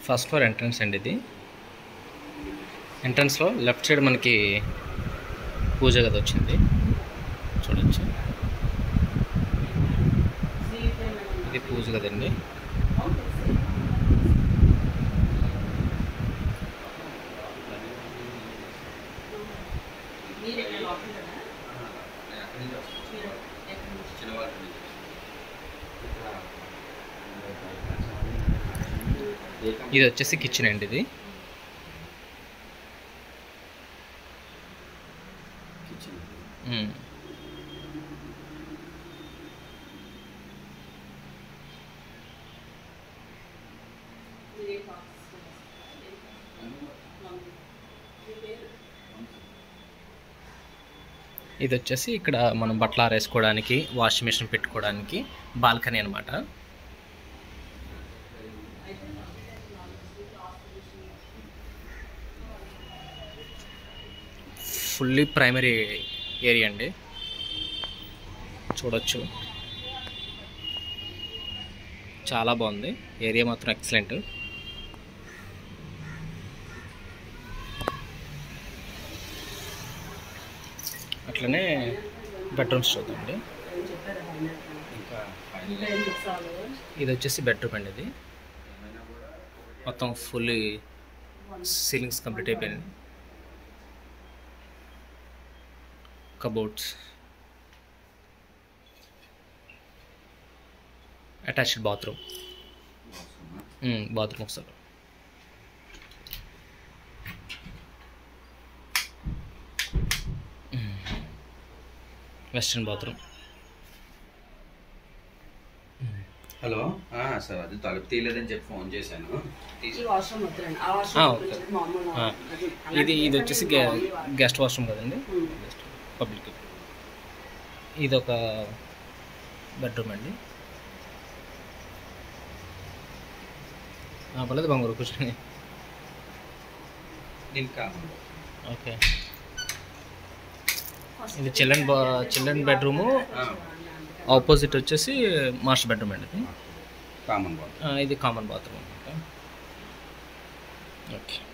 First floor entrance అండి ఇది. ఎంట్రన్స్లో లెఫ్ట్ సైడ్ మనకి పూజ గది వచ్చింది, చూడొచ్చు. ఇది పూజ గది అండి. ఇది వచ్చేసి కిచెన్ అండి. ఇది ఇది వచ్చేసి ఇక్కడ మనం బట్టలు ఆరేసుకోవడానికి, వాషింగ్ మిషన్ పెట్టుకోవడానికి బాల్కనీ అనమాట. ఫుల్లీ ప్రైమరీ ఏరియా అండి, చూడొచ్చు. చాలా బాగుంది ఏరియా, మాత్రం ఎక్సలెంట్. అట్లనే బెడ్రూమ్స్ చూద్దామండి. ఇది వచ్చేసి బెడ్రూమ్ అండి. ఇది మొత్తం ఫుల్లీ సీలింగ్స్ కంప్లీట్ అయిపోయింది. కబోర్డ్స్, అటాచ్డ్ బాత్రూమ్ ఒకసారి. Western bathroom. హలో సార్, అది తలుపు తీయలేదని చెప్పి ఫోన్ చేశాను. ఇది వచ్చేసి గెస్ట్ వాష్రూమ్ కదండి, పబ్లిక్. ఇది ఒక బెడ్రూమ్ అండి. పర్లేదు, బంగారు కూర్చొని. ఓకే, ఇది చిల్డ్రన్ బెడ్రూము. ఆపోజిట్ వచ్చేసి మాస్టర్ బెడ్రూమ్ అండి. ఇది కామన్ బాత్రూమ్ అనమాట. ఓకే.